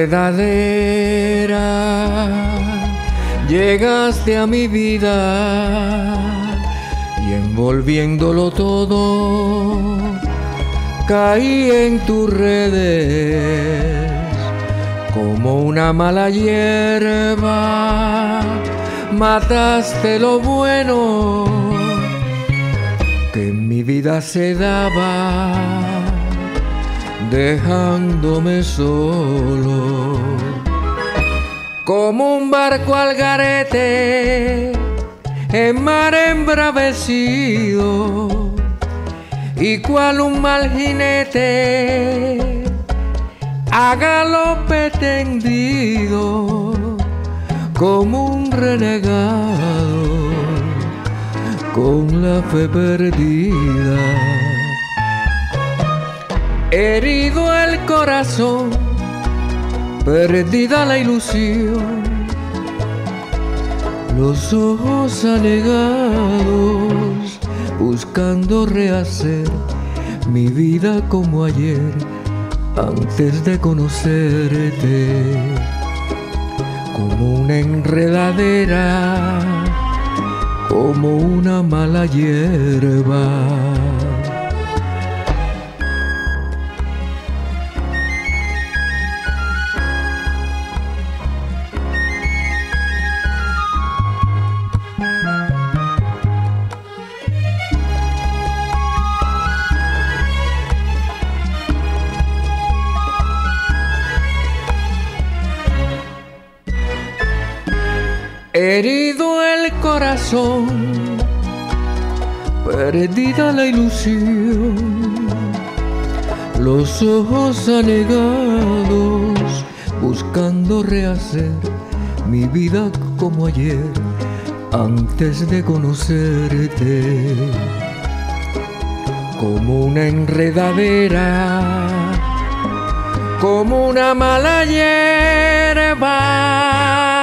enredadera llegaste a mi vida y envolviéndolo todo caí en tus redes como una mala hierba. Mataste lo bueno que en mi vida se daba, dejándome solo como un barco al garete en mar embravecido, y cual un mal jinete a galope tendido como un renegado con la fe perdida. Herido el corazón, perdida la ilusión, los ojos anegados buscando rehacer mi vida como ayer antes de conocerte, como una enredadera, como una mala hierba. Herido el corazón, perdida la ilusión, los ojos anegados buscando rehacer mi vida como ayer antes de conocerte, como una enredadera, como una mala hierba.